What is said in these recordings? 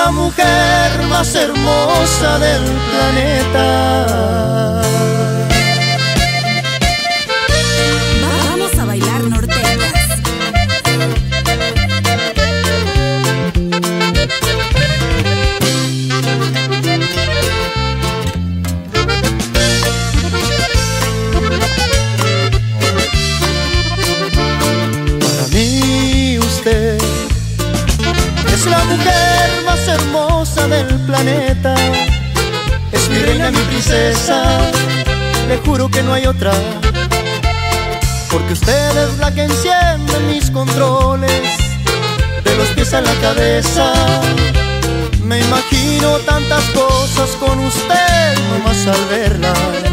la mujer más hermosa del planeta. Vamos a bailar norteñas. Para mí usted es la mujer más hermosa del planeta. Es mi reina, mi princesa, le juro que no hay otra. Porque usted es la que enciende mis controles, de los pies a la cabeza. Me imagino tantas cosas con usted, nomás al verla.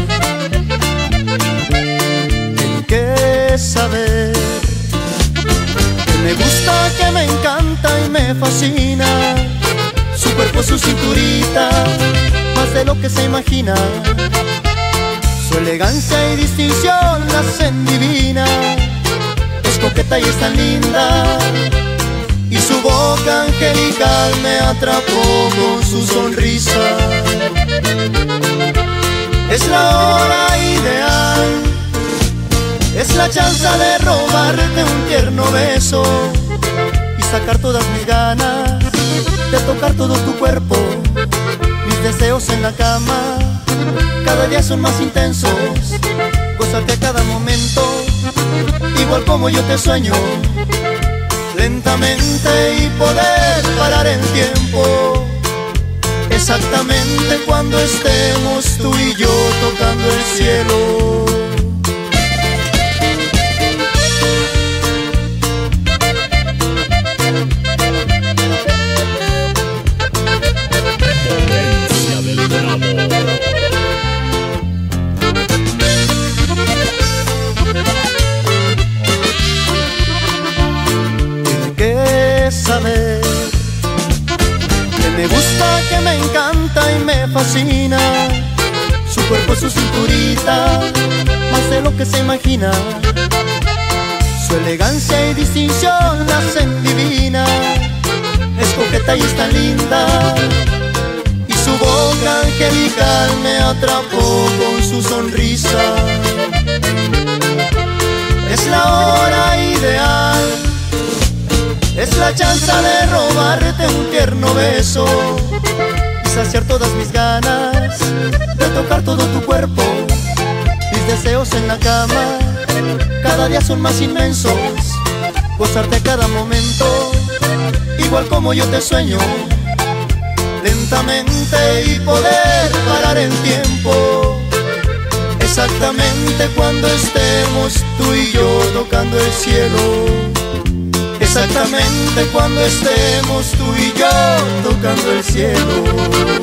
Tiene que saber que me gusta, que me encanta y me fascina. Su cuerpo, su cinturita, más de lo que se imagina. Su elegancia y distinción la hacen divina. Es coqueta y es tan linda, y su boca angelical me atrapó con su sonrisa. Es la hora ideal, es la chance de robarte un tierno beso y sacar todas mis ganas de tocar todo tu cuerpo. Mis deseos en la cama cada día son más intensos, gozarte a cada momento, igual como yo te sueño. Lentamente y poder parar el tiempo, exactamente cuando estemos tú y yo tocando el cielo. Saber que me gusta, que me encanta y me fascina. Su cuerpo, su cinturita, más de lo que se imagina. Su elegancia y distinción la hacen divina. Es coqueta y es tan linda, y su boca angelical me atrapó con su sonrisa. Es la hora ideal, es la chance de robarte un tierno beso y saciar todas mis ganas de tocar todo tu cuerpo. Mis deseos en la cama cada día son más inmensos, gozarte a cada momento, igual como yo te sueño. Lentamente y poder parar el tiempo, exactamente cuando estemos tú y yo tocando el cielo. Exactamente cuando estemos tú y yo tocando el cielo.